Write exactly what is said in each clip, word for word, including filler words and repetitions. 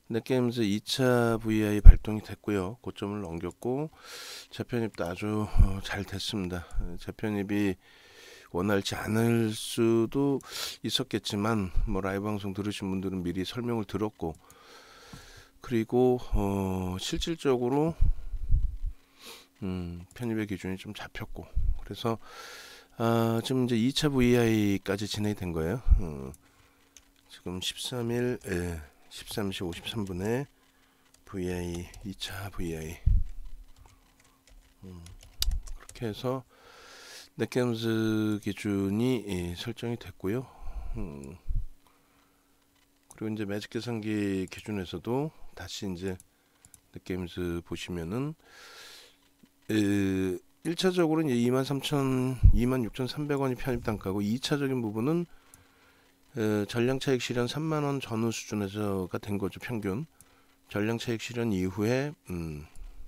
넷게임즈 이 차 브이아이 발동이 됐고요. 고점을 넘겼고 재편입도 아주 어, 잘 됐습니다. 재편입이 원활치 않을 수도 있었겠지만 뭐 라이브 방송 들으신 분들은 미리 설명을 들었고, 그리고 어, 실질적으로 음, 편입의 기준이 좀 잡혔고, 그래서 아, 지금 이제 이 차 브이아이까지 진행이 된 거예요. 어, 지금 십삼 일 예, 십삼 시 오십삼 분에 브이아이 이 차 브이아이 음, 그렇게 해서 넷게임즈 기준이 예, 설정이 됐고요. 음, 그리고 이제 매직 계산기 기준에서도 다시 이제 넷게임즈 보시면은 에, 일 차적으로는 이만 삼천, 이만 육천삼백 원이 편입 단가고, 이 차적인 부분은 에, 전량 차익 실현 삼만 원 전후 수준에서가 된 거죠. 평균 전량 차익 실현 이후에 음,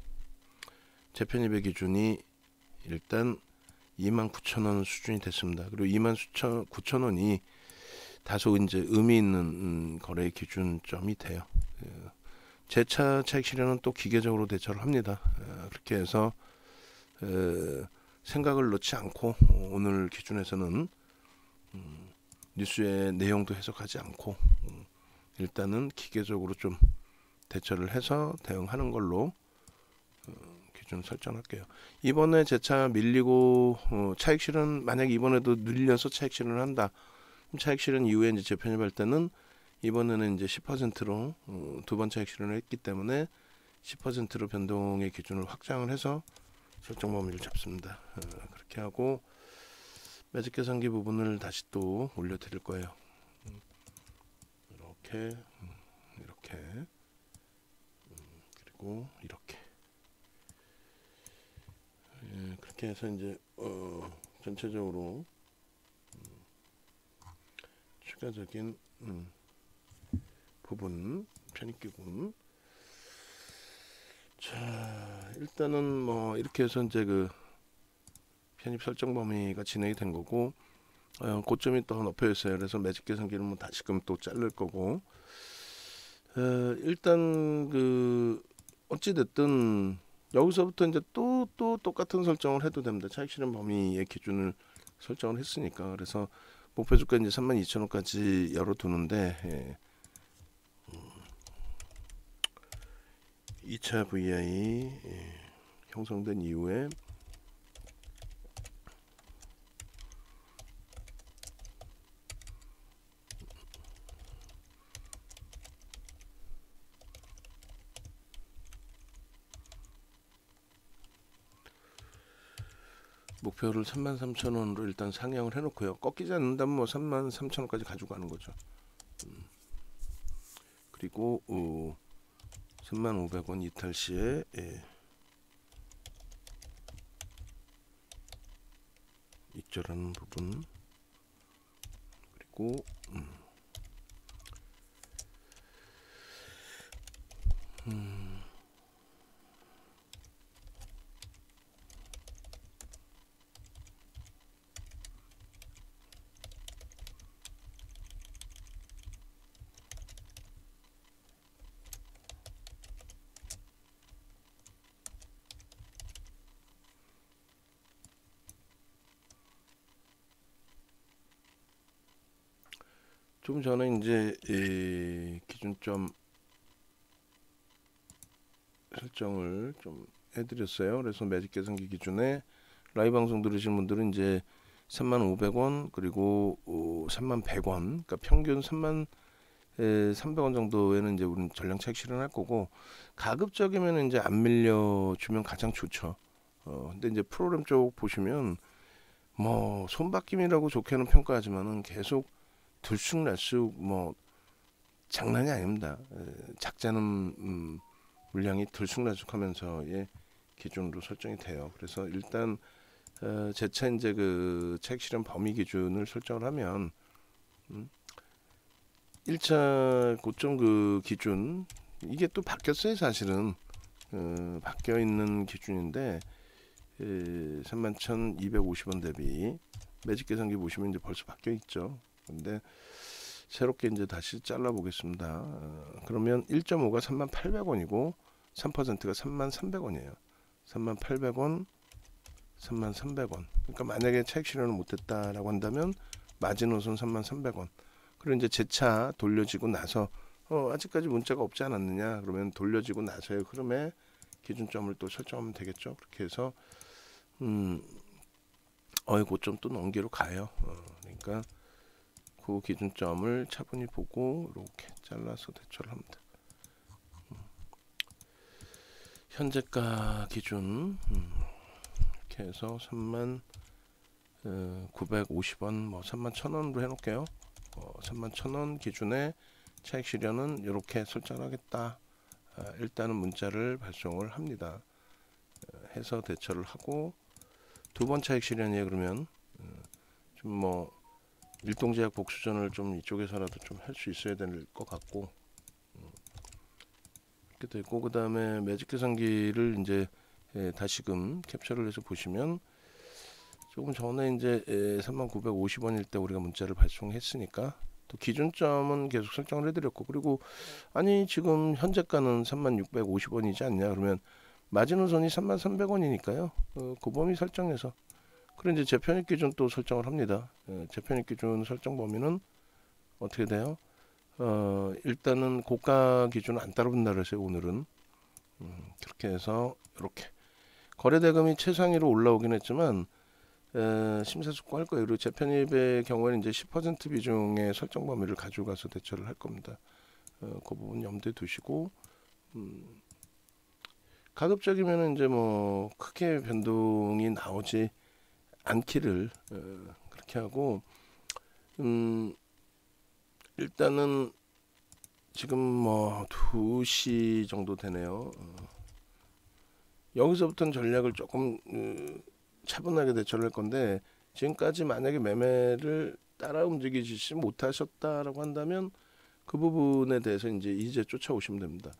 재편입의 기준이 일단 이만 구천 원 수준이 됐습니다. 그리고 이만 구천 원이 다소 이제 의미 있는 음, 거래 기준점이 돼요. 재차 차익 실현은 또 기계적으로 대처를 합니다. 에, 그렇게 해서 에, 생각을 넣지 않고 오늘 기준에서는 음, 뉴스의 내용도 해석하지 않고 음, 일단은 기계적으로 좀 대처를 해서 대응하는 걸로 어, 기준 설정할게요. 이번에 재차 밀리고 어, 차익 실현 만약 이번에도 늘려서 차익 실현을 한다. 차익 실현 이후에 이제 재편입할 때는 이번에는 이제 십 퍼센트로 어, 두 번 차익 실현을 했기 때문에 십 퍼센트로 변동의 기준을 확장을 해서 설정 범위를 잡습니다. 어, 그렇게 하고 매직 계산기 부분을 다시 또 올려드릴 거예요. 이렇게 이렇게 그리고 이렇게 예, 그렇게 해서 이제 어, 전체적으로 음, 추가적인 음, 부분 편입기금. 자, 일단은 뭐 이렇게 해서 이제 그 편입 설정 범위가 진행이 된 거고, 어, 고점이 또 높여 있어요. 그래서 매직 계산기는 뭐 다시금 또 자를 거고, 어, 일단 그 어찌 됐든 여기서부터 이제 또 또 똑같은 설정을 해도 됩니다. 차익 실현 범위의 기준을 설정을 했으니까. 그래서 목표 주가 이제 삼만 이천 원까지 열어두는데, 예. 이 차 브이아이 예, 형성된 이후에 목표를 삼만 삼천 원으로 일단 상향을 해놓고요. 꺾이지 않는다면 뭐 삼만 삼천 원까지 가지고 가는 거죠. 음. 그리고 어, 삼만 오백 원 이탈 시에 예, 익절하는 부분, 그리고 음, 음, 좀 전에 이제 예, 기준점 설정을 좀 해드렸어요. 그래서 매직 계산기 기준에 라이브 방송 들으신 분들은 이제 삼만 오백 원 그리고 어, 삼만 백 원, 그러니까 평균 삼만 삼백 원 정도에는 이제 우리는 전량 차익 실현할 거고, 가급적이면 이제 안 밀려주면 가장 좋죠. 어, 근데 이제 프로그램 쪽 보시면 뭐 손바뀜이라고 좋게는 평가하지만은 계속 들쑥날쑥 뭐 장난이 아닙니다. 에, 작자는 음, 물량이 들쑥날쑥하면서의 기준으로 설정이 돼요. 그래서 일단 어, 재차 이제 그 차익 실현 범위 기준을 설정을 하면 음, 일 차 고점 그 기준 이게 또 바뀌었어요. 사실은 어, 바뀌어 있는 기준인데 에, 삼만 천이백오십 원 대비 매직 계산기 보시면 이제 벌써 바뀌어 있죠. 근데 새롭게 이제 다시 잘라 보겠습니다. 어, 그러면 일 점 오가 삼만 팔백 원이고 삼 퍼센트가 삼만 삼백 원이에요. 삼만 팔백 원, 삼만 삼백 원. 그러니까 만약에 차익 실현을 못했다라고 한다면 마지노선 삼만 삼백 원. 그리고 이제 재차 돌려지고 나서 어, 아직까지 문자가 없지 않았느냐? 그러면 돌려지고 나서의 흐름에 기준점을 또 설정하면 되겠죠. 그렇게 해서 음, 어이 고점 또 넘기로 가요. 어, 그러니까 그 기준점을 차분히 보고 이렇게 잘라서 대처를 합니다. 음, 현재가 기준 음, 이렇게 해서 삼만 구백오십 원, 뭐 삼만 천 원으로 해놓을게요. 어, 삼만 천 원 기준에 차익 실현은 이렇게 설정하겠다. 아, 일단은 문자를 발송을 합니다. 어, 해서 대처를 하고 두 번 차익 실현이에요. 그러면 어, 좀 뭐 일동제약 복수전을 좀 이쪽에서라도 좀 할 수 있어야 될 것 같고 음, 이렇게 되고 그 다음에 매직 계산기를 이제 예, 다시금 캡처를 해서 보시면 조금 전에 이제 예, 삼만 구백오십 원일 때 우리가 문자를 발송했으니까 또 기준점은 계속 설정을 해드렸고 그리고 아니 지금 현재가는 삼만 육백오십 원이지 않냐 그러면 마지노선이 삼만 삼백 원이니까요. 어, 그 범위 설정해서 그리고 이제 재편입 기준 또 설정을 합니다. 예, 재편입 기준 설정 범위는 어떻게 돼요? 어, 일단은 고가 기준은 안 따라본다 그랬어요. 오늘은 음, 그렇게 해서 이렇게 거래대금이 최상위로 올라오긴 했지만 에, 심사숙고할 거예요. 그리고 재편입의 경우에는 이제 십 퍼센트 비중의 설정 범위를 가져가서 대처를 할 겁니다. 어, 그 부분 염두에 두시고 음, 가급적이면 이제 뭐 크게 변동이 나오지 않기를 어, 그렇게 하고 음, 일단은 지금 뭐 두 시 정도 되네요. 어, 여기서부터는 전략을 조금 음, 차분하게 대처를 할 건데 지금까지 만약에 매매를 따라 움직이지 못하셨다라고 한다면 그 부분에 대해서 이제 이제 쫓아오시면 됩니다.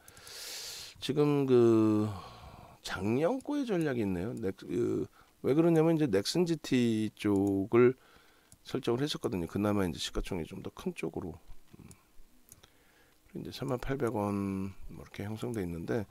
지금 그 작년고의 전략이 있네요. 넥, 그, 왜 그러냐면 이제 넥슨 지티 쪽을 설정을 했었거든요. 그나마 이제 시가총액이 좀 더 큰 쪽으로 음. 이제 삼만 팔백 원 뭐 이렇게 형성돼 있는데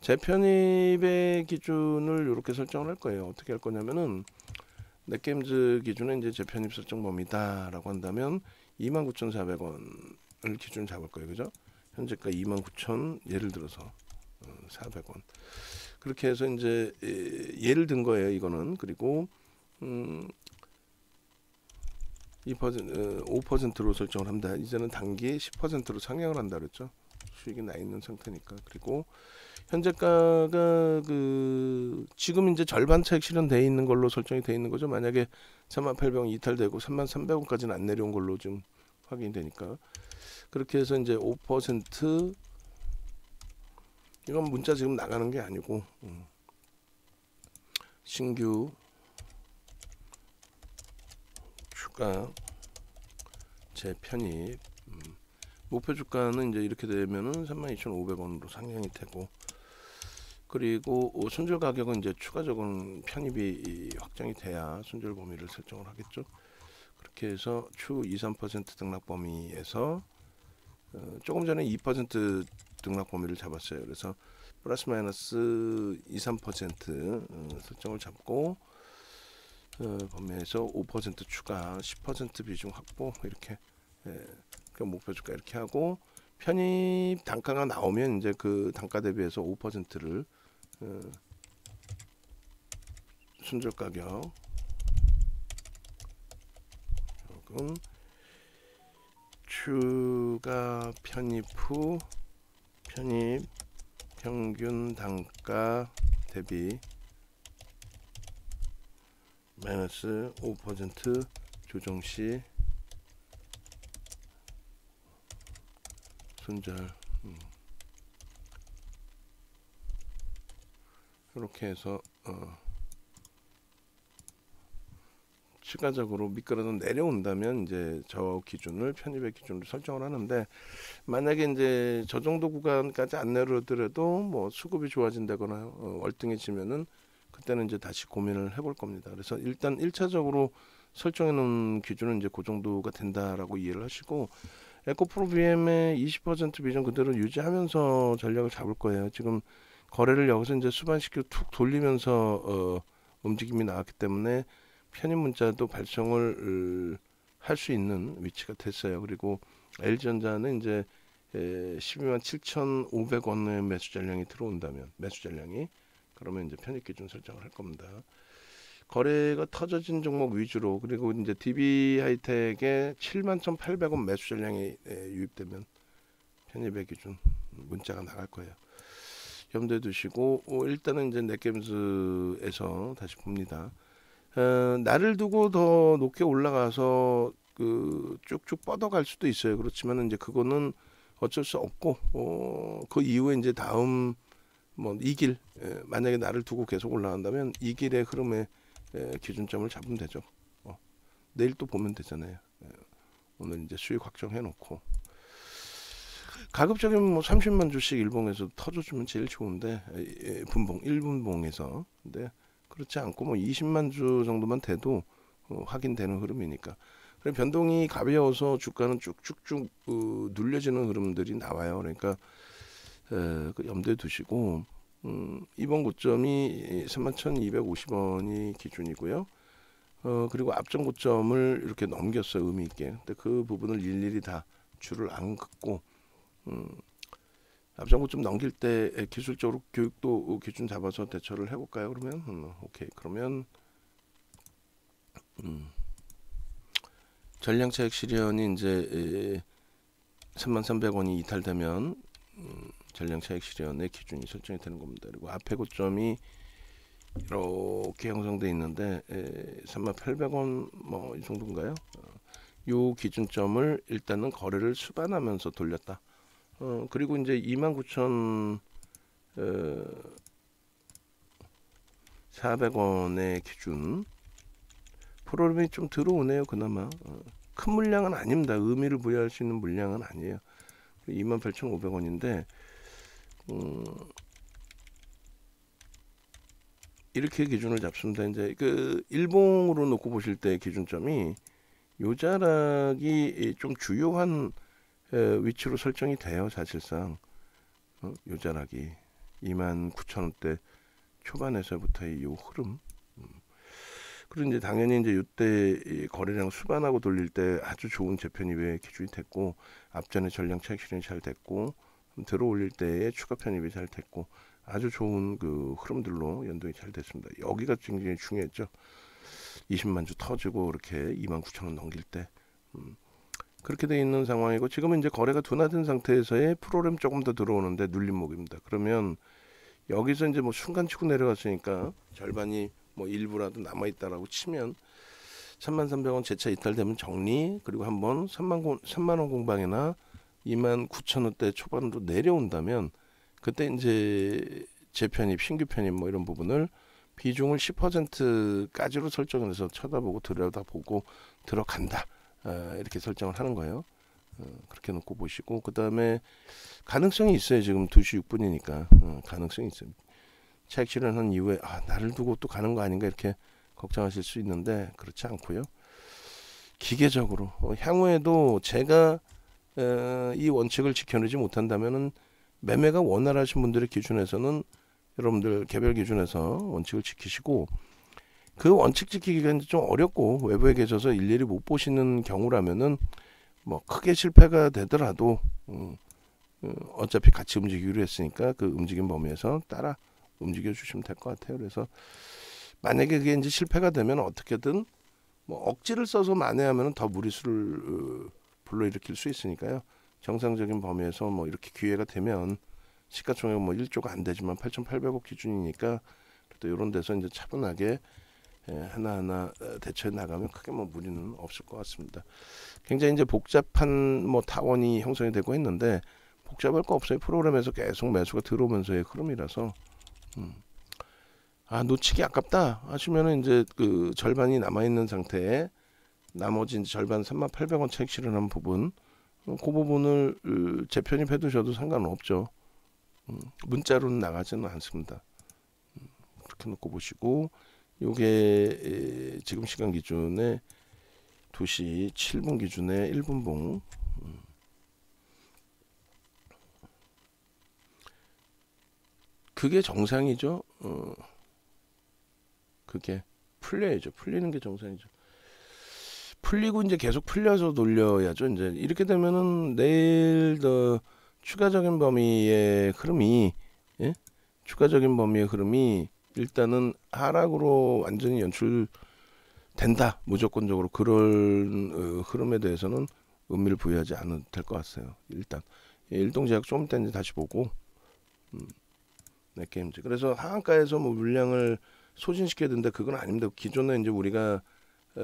재편입의 기준을 이렇게 설정을 할 거예요. 어떻게 할 거냐면은 넷게임즈 기준은 이제 재편입 설정 범위다라고 한다면 이만 구천사백 원을 기준 잡을 거예요. 그죠? 현재가 이만 구천 예를 들어서 사백 원 그렇게 해서 이제 예를 든 거예요. 이거는 그리고 음, 이 퍼센트, 오 퍼센트로 설정을 합니다. 이제는 단기 십 퍼센트로 상향을 한다 그랬죠. 수익이 나 있는 상태니까. 그리고 현재가가 그 지금 이제 절반 차익 실현돼 있는 걸로 설정이 돼 있는 거죠. 만약에 삼만 팔백 원 이탈되고 삼만 삼백 원까지는 안 내려온 걸로 지금 확인이 되니까 그렇게 해서 이제 오 퍼센트 이건 문자 지금 나가는 게 아니고 음. 신규 주가 재편입 음. 목표 주가는 이제 이렇게 되면은 삼만 이천오백 원으로 상향이 되고 그리고 손절 가격은 이제 추가적인 편입이 확정이 돼야 손절 범위를 설정을 하겠죠. 그렇게 해서 추 이, 삼 퍼센트 등락 범위에서 어, 조금 전에 이 퍼센트 등락 범위를 잡았어요. 그래서 플러스 마이너스 이, 삼 퍼센트 어, 설정을 잡고 어, 범위에서 오 퍼센트 추가 십 퍼센트 비중 확보 이렇게 예, 그 목표 주가 이렇게 하고 편입 단가가 나오면 이제 그 단가 대비해서 오 퍼센트를 어, 순절 가격 조금 추가 편입 후 편입 평균 단가 대비 마이너스 오 퍼센트 조정 시 손절 음. 이렇게 해서 어, 추가적으로 미끄러져 내려온다면 이제 저 기준을 편입의 기준으로 설정을 하는데 만약에 이제 저 정도 구간까지 안 내려오더라도 뭐 수급이 좋아진다거나 어, 월등해지면은 그때는 이제 다시 고민을 해볼 겁니다. 그래서 일단 일 차적으로 설정해 놓은 기준은 이제 그 정도가 된다라고 이해를 하시고 에코프로 비엠의 이십 퍼센트 비중 그대로 유지하면서 전략을 잡을 거예요. 지금 거래를 여기서 이제 수반시키고 툭 돌리면서 어, 움직임이 나왔기 때문에 편입 문자도 발송을 할 수 있는 위치가 됐어요. 그리고 엘지전자는 이제 십이만 칠천오백 원의 매수 전량이 들어온다면 매수 전량이 그러면 이제 편입 기준 설정을 할 겁니다. 거래가 터져진 종목 위주로, 그리고 이제 디비하이텍에 칠만 천팔백 원 매수 전량이 유입되면 편입의 기준 문자가 나갈 거예요. 염두에 두시고 어, 일단은 이제 넷게임즈에서 다시 봅니다. 어, 날을 두고 더 높게 올라가서 그 쭉쭉 뻗어갈 수도 있어요. 그렇지만 이제 그거는 어쩔 수 없고 어, 그 이후에 이제 다음 뭐 이 길 예, 만약에 날을 두고 계속 올라간다면 이 길의 흐름에 예, 기준점을 잡으면 되죠. 어, 내일 또 보면 되잖아요. 예, 오늘 이제 수익 확정해 놓고 가급적이면 뭐 삼십만 주씩 일봉에서 터져주면 제일 좋은데 예, 분봉 일 분봉에서. 근데 그렇지 않고 뭐 이십만 주 정도만 돼도 어, 확인되는 흐름이니까. 그래 변동이 가벼워서 주가는 쭉쭉쭉 어, 눌려지는 흐름들이 나와요. 그러니까 에, 그 염두에 두시고 음, 이번 고점이 삼만 천이백오십 원이 기준이고요. 어, 그리고 앞전 고점을 이렇게 넘겼어요. 의미 있게. 근데 그 부분을 일일이 다 줄을 안 긋고 음, 앞전 고점 넘길 때 기술적으로 교육도 기준 잡아서 대처를 해볼까요? 그러면 음, 오케이. 그러면 음, 전량차익 실현이 이제 삼만 삼백 원이 이탈되면 음, 전량차익 실현의 기준이 설정이 되는 겁니다. 그리고 앞에 고점이 이렇게 형성돼 있는데 삼만 팔백 원 뭐 이 정도인가요? 어, 요 기준점을 일단은 거래를 수반하면서 돌렸다. 어, 그리고 이제 이만 구천 사백 원의 기준 프로그램이 좀 들어오네요. 그나마 어, 큰 물량은 아닙니다. 의미를 부여할 수 있는 물량은 아니에요. 이만 팔천오백 원인데 음, 이렇게 기준을 잡습니다. 이제 그 일봉으로 놓고 보실 때 기준점이 요 자락이 좀 주요한 위치로 설정이 돼요. 사실상 어, 요 자락이 이만 구천 원대 초반에서부터의 요 흐름. 음. 그리고 이제 당연히 이제 이때 거래량 수반하고 돌릴 때 아주 좋은 재편입의 기준이 됐고 앞전에 전량 차익 실현이 잘 됐고 들어 올릴 때의 추가 편입이 잘 됐고 아주 좋은 그 흐름들로 연동이 잘 됐습니다. 여기가 굉장히 중요했죠. 이십만 주 터지고 이렇게 이만 구천 원 넘길 때 음, 그렇게 돼 있는 상황이고 지금은 이제 거래가 둔화된 상태에서의 프로그램 조금 더 들어오는데 눌림목입니다. 그러면 여기서 이제 뭐 순간 치고 내려갔으니까 절반이 뭐 일부라도 남아 있다라고 치면 삼만 삼백 원 재차 이탈되면 정리, 그리고 한번 삼만 원 공방이나 이만 구천 원대 초반으로 내려온다면 그때 이제 재편입, 신규 편입 뭐 이런 부분을 비중을 십 퍼센트까지로 설정을 해서 쳐다보고 들여다보고 들어간다. 어, 이렇게 설정을 하는 거예요. 어, 그렇게 놓고 보시고 그 다음에 가능성이 있어요. 지금 두 시 육 분이니까 어, 가능성이 있어요. 차익 실현한 이후에 아, 나를 두고 또 가는 거 아닌가 이렇게 걱정하실 수 있는데 그렇지 않고요. 기계적으로 어, 향후에도 제가 어, 이 원칙을 지켜내지 못한다면은 매매가 원활하신 분들의 기준에서는 여러분들 개별 기준에서 원칙을 지키시고 그 원칙 지키기가 좀 어렵고 외부에 계셔서 일일이 못 보시는 경우라면은 뭐 크게 실패가 되더라도 음, 음, 어차피 같이 움직이기로 했으니까 그 움직임 범위에서 따라 움직여 주시면 될 것 같아요. 그래서 만약에 그게 이제 실패가 되면 어떻게든 뭐 억지를 써서 만회하면 더 무리수를 어, 불러일으킬 수 있으니까요. 정상적인 범위에서 뭐 이렇게 기회가 되면 시가총액 뭐 일 조가 안 되지만 팔천팔백 억 기준이니까 또 이런 데서 이제 차분하게 하나하나 대처해 나가면 크게 뭐 무리는 없을 것 같습니다. 굉장히 이제 복잡한 뭐 타원이 형성이 되고 있는데 복잡할 거 없어요. 프로그램에서 계속 매수가 들어오면서의 흐름이라서 음. 아 놓치기 아깝다 하시면은 이제 그 절반이 남아 있는 상태에 나머지 이제 절반 삼만 팔백 원 차익 실현한 부분 그 부분을 재편입해 두셔도 상관은 없죠. 음, 문자로는 나가지는 않습니다. 음, 그렇게 놓고 보시고 요게 지금 시간 기준에 두 시 칠 분 기준에 일 분봉 음, 그게 정상이죠. 어, 그게 풀려야죠. 풀리는 게 정상이죠. 풀리고 이제 계속 풀려서 돌려야죠. 이제 이렇게 되면은 내일 더 추가적인 범위의 흐름이, 예? 추가적인 범위의 흐름이 일단은 하락으로 완전히 연출된다. 무조건적으로 그런 어, 흐름에 대해서는 의미를 부여하지 않아도 될 것 같아요. 일단 일동제약 좀 이따 이제 다시 보고, 음, 네, 게임즈. 그래서 하한가에서 뭐 물량을 소진시켜야 된다. 그건 아닙니다. 기존에 이제 우리가 어,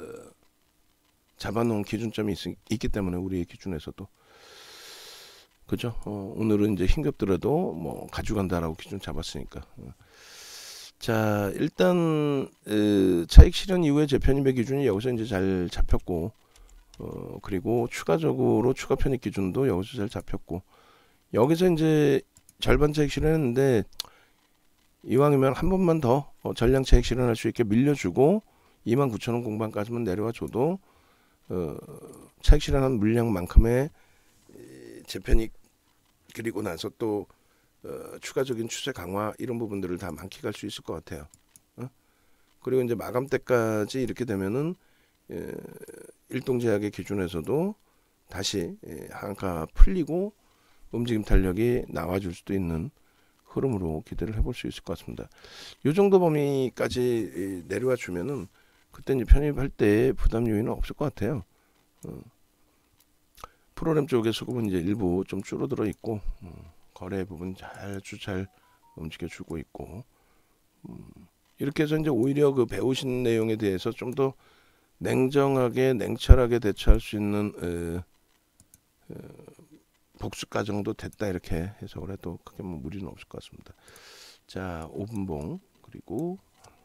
잡아놓은 기준점이 있, 있기 때문에 우리의 기준에서도, 그죠? 어, 오늘은 이제 힘겹더라도 뭐 가져간다라고 기준 잡았으니까. 어. 자, 일단 에, 차익 실현 이후에 재편입의 기준이 여기서 이제 잘 잡혔고, 어, 그리고 추가적으로 추가 편입 기준도 여기서 잘 잡혔고, 여기서 이제 절반 차익 실현했는데 이왕이면 한 번만 더 어, 전량 차익 실현할 수 있게 밀려주고 이만 구천 원 공방까지만 내려와 줘도 어, 차익 실현한 물량만큼의 재편익, 그리고 나서 또 어, 추가적인 추세 강화 이런 부분들을 다 만끽할 수 있을 것 같아요. 어? 그리고 이제 마감 때까지 이렇게 되면은 예, 일동제약의 기준에서도 다시 예, 한가 풀리고 움직임 탄력이 나와줄 수도 있는 흐름으로 기대를 해볼 수 있을 것 같습니다. 이 정도 범위까지 내려와 주면은 그때 이제 편입할 때 부담 요인은 없을 것 같아요. 어. 프로그램 쪽의 수급은 이제 일부 좀 줄어들어 있고, 어, 거래 부분 잘 아주 잘 움직여주고 있고, 음, 이렇게 해서 이제 오히려 그 배우신 내용에 대해서 좀 더 냉정하게 냉철하게 대처할 수 있는 에, 에, 복수 과정도 됐다, 이렇게 해석을 해도 크게 뭐 무리는 없을 것 같습니다. 자, 오 분봉 그리고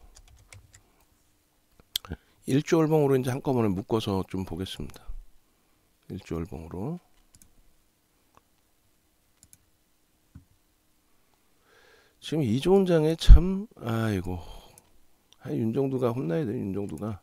일주월봉으로 이제 한꺼번에 묶어서 좀 보겠습니다. 일주월봉으로 지금 이좋은 장에 참, 아이고, 아, 윤정두가 혼나야 돼. 윤정두가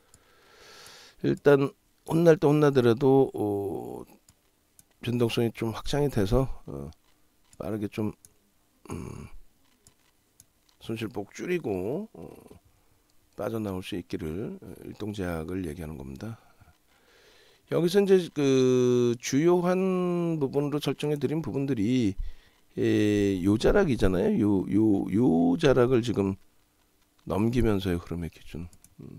일단 혼날 때 혼나더라도 어, 변동성이 좀 확장이 돼서 어, 빠르게 좀 음, 손실폭 줄이고 어, 빠져나올 수 있기를 어, 일동제약을 얘기하는 겁니다. 여기서 이제 그 주요한 부분으로 설정해 드린 부분들이 에, 요 자락이잖아요. 요 요 요 자락을 지금 넘기면서의 흐름의 기준. 음.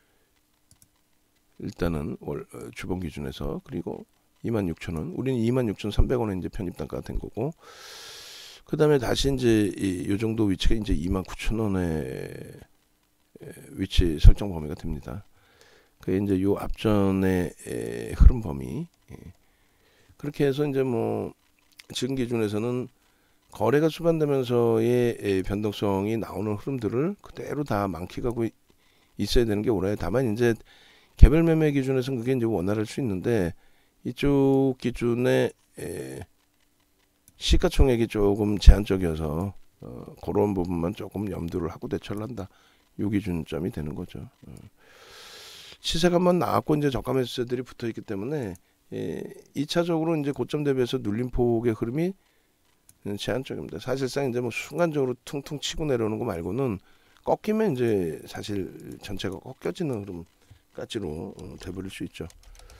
일단은 월 어, 주봉 기준에서, 그리고 이만 육천 원, 우리는 이만 육천삼백 원에 이제 편입 단가가 된 거고, 그 다음에 다시 이제 이, 요 정도 위치가 이제 이만 구천 원의 위치 설정 범위가 됩니다. 그 이제 요 앞전의 에, 흐름 범위. 예. 그렇게 해서 이제 뭐 지금 기준에서는 거래가 수반되면서의 에, 변동성이 나오는 흐름들을 그대로 다 만끽하고 있어야 되는 게 옳아요. 다만 이제 개별 매매 기준에서는 그게 이제 원활할 수 있는데, 이쪽 기준에 에, 시가총액이 조금 제한적이어서 어, 그런 부분만 조금 염두를 하고 대처를 한다. 요 기준점이 되는 거죠. 어. 시세가 한번 나왔고 이제 저가 매수세들이 붙어 있기 때문에 예, 이 차적으로 이제 고점 대비해서 눌림폭의 흐름이 제한적입니다. 사실상 이제 뭐 순간적으로 퉁퉁 치고 내려오는 거 말고는 꺾이면 이제 사실 전체가 꺾여지는 흐름까지로 어, 돼버릴 수 있죠.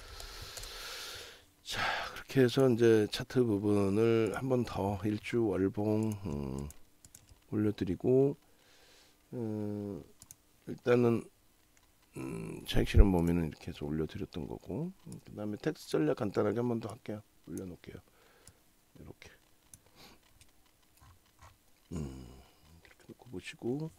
자, 그렇게 해서 이제 차트 부분을 한 번 더 일주 월봉 음, 올려드리고, 음, 일단은 음, 차익 실현 범위는 이렇게 해서 올려드렸던 거고, 음, 그 다음에 텍스 전략 간단하게 한 번 더 할게요. 올려놓을게요. 이렇게. 음, 이렇게 놓고 보시고,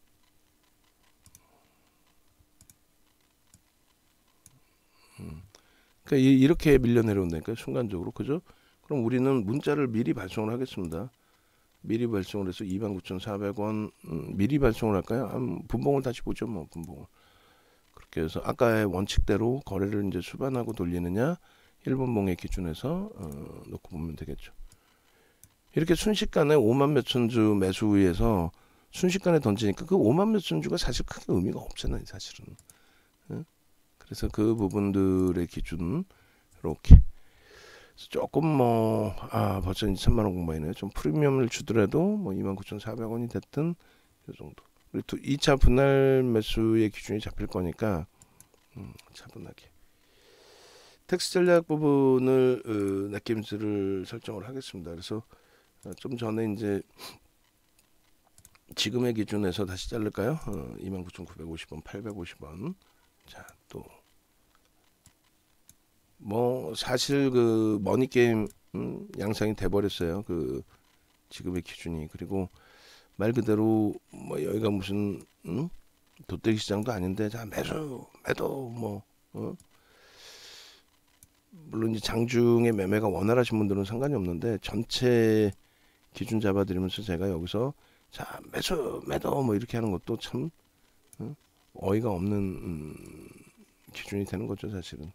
음, 그러니까 이, 이렇게 밀려 내려온다니까 순간적으로, 그죠? 그럼 우리는 문자를 미리 발송을 하겠습니다. 미리 발송을 해서 이만 구천사백 원 음, 미리 발송을 할까요? 한 분봉을 다시 보죠, 뭐 분봉을. 그렇게 해서 아까의 원칙대로 거래를 이제 수반하고 돌리느냐, 일 분봉의 기준에서 어, 놓고 보면 되겠죠. 이렇게 순식간에 오만 몇천 주 매수에서 순식간에 던지니까 그 오만 몇천 주가 사실 크게 의미가 없잖아요, 사실은. 응? 그래서 그 부분들의 기준 이렇게. 조금 뭐 아 벌써 이제 천만 원 공부이네요. 좀 프리미엄을 주더라도 뭐 이만 구천사백 원이 됐든 이 정도. 그리고 이 차 분할 매수의 기준이 잡힐 거니까 음, 차분하게. 텍스 전략 부분을 어, 넷김스를 설정을 하겠습니다. 그래서 어, 좀 전에 이제 지금의 기준에서 다시 자를까요? 어, 이만 구천구백오십 원, 팔백오십 원. 자, 또 뭐 사실 그 머니 게임 음, 양상이 돼 버렸어요. 그 지금의 기준이. 그리고 말 그대로 뭐 여기가 무슨 음? 도떼기 시장도 아닌데 자 매수 매도 뭐 어? 물론 이제 장중에 매매가 원활하신 분들은 상관이 없는데 전체 기준 잡아드리면서 제가 여기서 자 매수 매도 뭐 이렇게 하는 것도 참 어? 어이가 없는 음, 기준이 되는 거죠 사실은.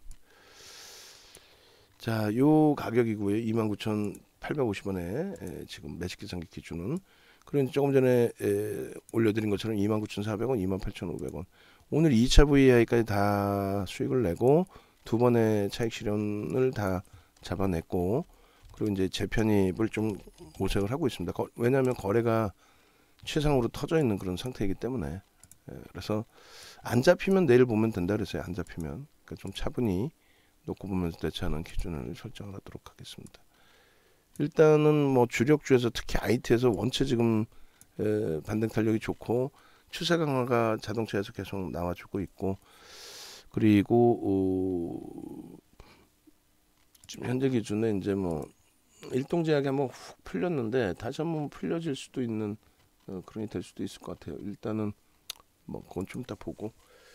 자, 요 가격이고요. 이만 구천팔백오십 원에 에, 지금 매직 계산기 기준은. 그리고 조금 전에 에, 올려드린 것처럼 이만 구천사백 원, 이만 팔천오백 원. 오늘 이 차 브이아이까지 다 수익을 내고 두 번의 차익 실현을 다 잡아냈고, 그리고 이제 재편입을 좀 모색을 하고 있습니다. 거, 왜냐하면 거래가 최상으로 터져 있는 그런 상태이기 때문에. 에, 그래서 안 잡히면 내일 보면 된다 그랬어요. 안 잡히면. 그러니까 좀 차분히 놓고 보면서 대처하는 기준을 설정을 하도록 하겠습니다. 일단은 뭐 주력주에서 특히 아이티에서 원체 지금 에, 반등 탄력이 좋고 추세 강화가 자동차에서 계속 나와주고 있고, 그리고 어, 지금 현재 기준에 이제 뭐 일동제약이 한번 훅 풀렸는데 다시 한번 풀려질 수도 있는 어, 그런 게 될 수도 있을 것 같아요. 일단은 뭐 그건 좀 이따 보고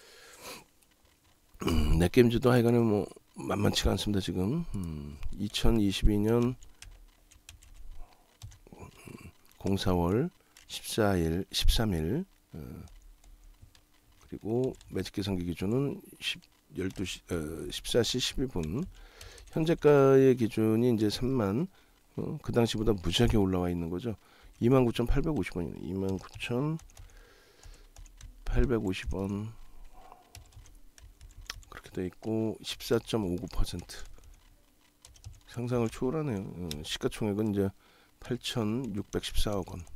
음, 넷게임즈도 하여간에 뭐 만만치가 않습니다 지금. 음, 이천이십이 년 공사월 십사일, 십삼일 어, 그리고 매직 계산기 기준은 열두 시, 어, 십사 시 십일 분. 현재가의 기준이 이제 삼만 어, 그 당시보다 무지하게 올라와 있는 거죠. 이만 구천팔백오십 원이네. 이만 구천팔백오십 원 그렇게 돼 있고 십사 점 오구 퍼센트 상상을 초월하네요. 어, 시가총액은 이제 팔천육백십사억 원.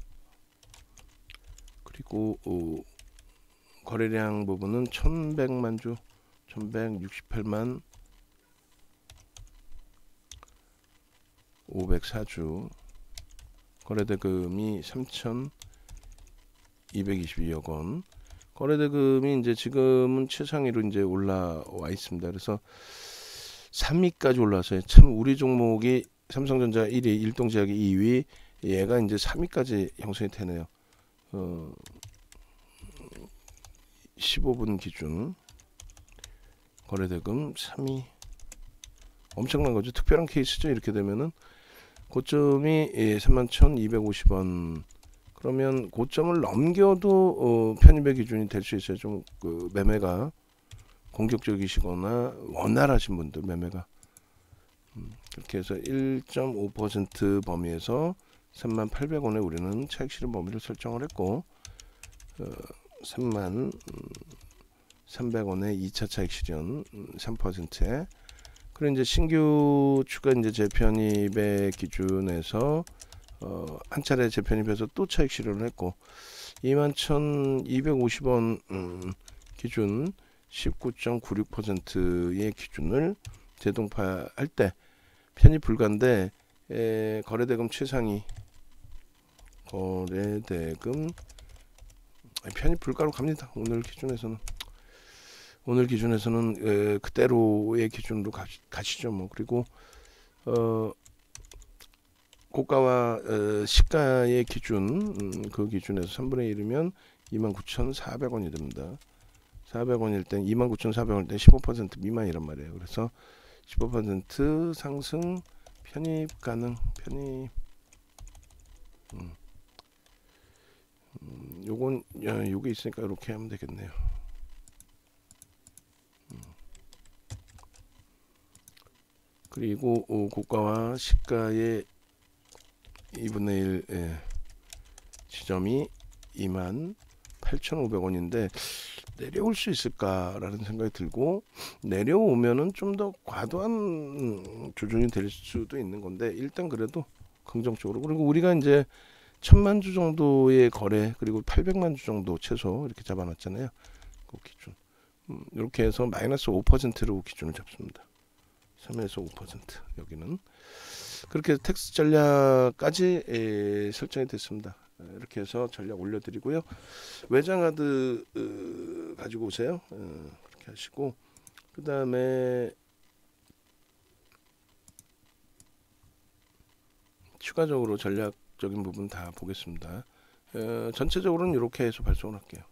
그리고 어, 거래량 부분은 천백만 주, 천백육십팔만 오백사 주. 거래대금이 삼천이백이십이억 원. 거래대금이 이제 지금은 최상위로 이제 올라와 있습니다. 그래서 삼 위까지 올라왔어요. 참 우리 종목이 삼성전자 일 위, 일동제약이 이 위, 얘가 이제 삼 위까지 형성이 되네요. 어, 십오 분 기준 거래대금 삼 위. 엄청난 거죠. 특별한 케이스죠. 이렇게 되면은 고점이 예, 삼만 천이백오십 원. 그러면 고점을 넘겨도 어, 편입의 기준이 될 수 있어요. 좀 그 매매가 공격적이시거나 원활하신 분들 매매가 음, 그렇게 해서 일 점 오 퍼센트 범위에서 삼만 팔백 원에 우리는 차익 실현 범위를 설정을 했고 어, 삼만 삼백 원에 이 차 차익 실현 삼 퍼센트에. 그리고 이제 신규 추가 이제 재편입의 기준에서 어, 한 차례 재편입해서 또 차익 실현을 했고 이만 천이백오십 원 음, 기준 십구 점 구육 퍼센트의 기준을 재동파할 때 편입 불가인데 에, 거래대금 최상위 거래대금 편입 불가로 갑니다. 오늘 기준에서는 오늘 기준에서는 에, 그대로의 기준으로 가, 가시죠. 뭐 그리고 어, 고가와 어, 시가의 기준 음, 그 기준에서 삼분의 일이면 이만 구천사백 원이 됩니다. 사백 원일 땐 이만 구천사백 원일 땐 십오 퍼센트 미만이란 말이에요. 그래서 십오 퍼센트 상승 편입 가능 편입 음, 음, 요건 야, 요게 있으니까 이렇게 하면 되겠네요. 음. 그리고 어, 고가와 시가의 이분의 일 예, 지점이 이만 팔천오백 원인데 내려올 수 있을까라는 생각이 들고, 내려오면은 좀 더 과도한 조정이 될 수도 있는 건데 일단 그래도 긍정적으로. 그리고 우리가 이제 천만 주 정도의 거래, 그리고 팔백만 주 정도 최소 이렇게 잡아놨잖아요. 그 기준 음, 이렇게 해서 마이너스 오 퍼센트로 기준을 잡습니다. 삼에서 오 퍼센트. 여기는 그렇게 텍스 전략까지 에, 설정이 됐습니다. 이렇게 해서 전략 올려드리고요. 외장하드 으, 가지고 오세요. 어, 그렇게 하시고, 그 다음에 추가적으로 전략적인 부분 다 보겠습니다. 어, 전체적으로는 이렇게 해서 발송을 할게요.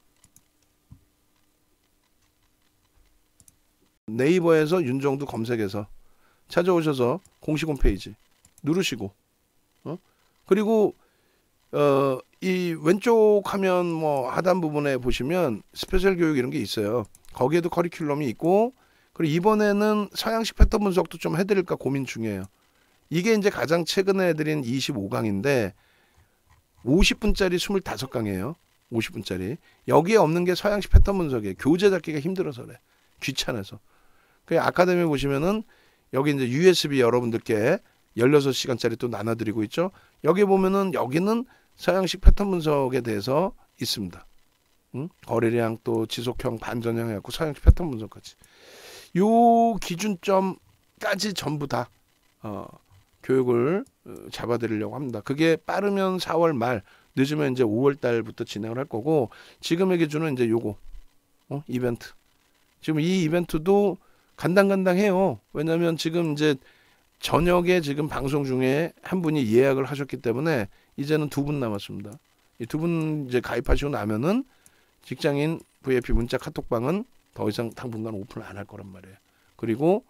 네이버에서 윤정두 검색해서 찾아오셔서 공식 홈페이지 누르시고, 어? 그리고 어, 이 왼쪽 화면 뭐 하단 부분에 보시면 스페셜 교육 이런 게 있어요. 거기에도 커리큘럼이 있고, 그리고 이번에는 서양식 패턴 분석도 좀 해드릴까 고민 중이에요. 이게 이제 가장 최근에 해드린 이십오 강인데 오십 분짜리 이십오 강이에요. 오십 분짜리. 여기에 없는 게 서양식 패턴 분석이에요. 교재 잡기가 힘들어서 그래. 귀찮아서. 그 아카데미 보시면은 여기 이제 유에스비 여러분들께 십육 시간짜리 또 나눠드리고 있죠. 여기 보면은 여기는 서양식 패턴 분석에 대해서 있습니다. 응? 거래량 또 지속형 반전형 해갖고 서양식 패턴 분석까지. 요 기준점까지 전부 다 어, 교육을 잡아드리려고 합니다. 그게 빠르면 사월 말, 늦으면 이제 오월 달부터 진행을 할 거고, 지금의 기준은 이제 요거 어? 이벤트. 지금 이 이벤트도 간당간당해요. 왜냐하면 지금 이제 저녁에 지금 방송 중에 한 분이 예약을 하셨기 때문에 이제는 두 분 남았습니다. 이 두 분 이제 가입하시고 나면은 직장인 브이아이피 문자 카톡방은 더 이상 당분간 오픈을 안 할 거란 말이에요. 그리고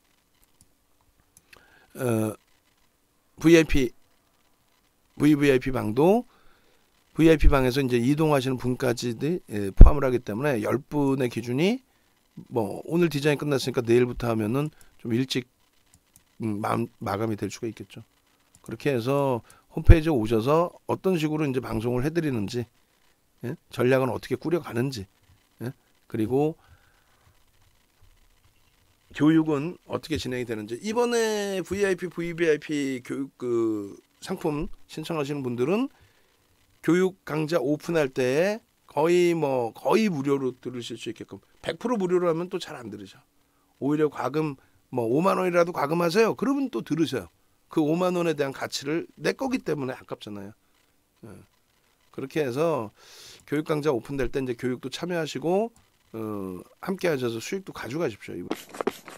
어, 브이아이피 브이브이아이피 방도 브이아이피 방에서 이제 이동하시는 분까지 예, 포함을 하기 때문에 열 분의 기준이 뭐 오늘 디자인 끝났으니까 내일부터 하면은 좀 일찍 음, 마, 마감이 될 수가 있겠죠. 그렇게 해서 홈페이지에 오셔서 어떤 식으로 이제 방송을 해드리는지, 예? 전략은 어떻게 꾸려가는지, 예? 그리고 교육은 어떻게 진행이 되는지. 이번에 브이아이피, 브이브이아이피 교육 그 상품 신청하시는 분들은 교육 강좌 오픈할 때 거의 뭐 거의 무료로 들으실 수 있게끔, 백 퍼센트 무료로 하면 또 잘 안 들으셔. 오히려 과금 뭐 오만 원이라도 과금하세요. 그러면 또 들으세요. 그 오만 원에 대한 가치를 내 거기 때문에 아깝잖아요. 예. 그렇게 해서 교육 강좌 오픈될 때 이제 교육도 참여하시고 어, 함께 하셔서 수익도 가져가십시오.